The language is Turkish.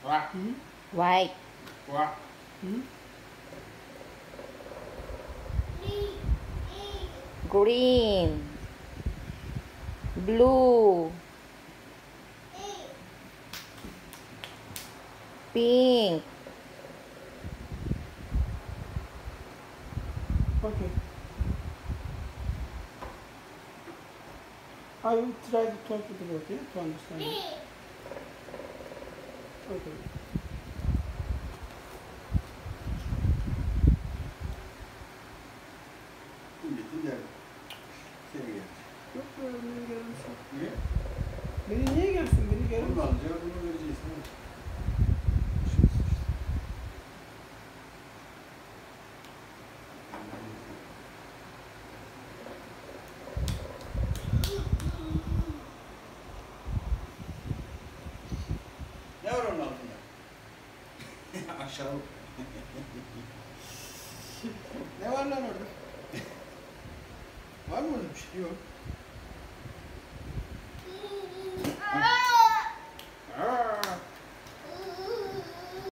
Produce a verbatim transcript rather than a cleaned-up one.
Hmm? White. Hmm? Green. Blue. Pink. Okay. I will try to talk with you, okay, to understand you. Okay. Milletin derdi. Seni geldi. Yok be, beni gelmişsin. Niye? Beni niye gelsin? Beni Bunu gelmişsin. alacağız, bunu vereceğiz. Ne var onun altında? Aşağı. Ne var lan orada? Var mı orada bir şey? Yok.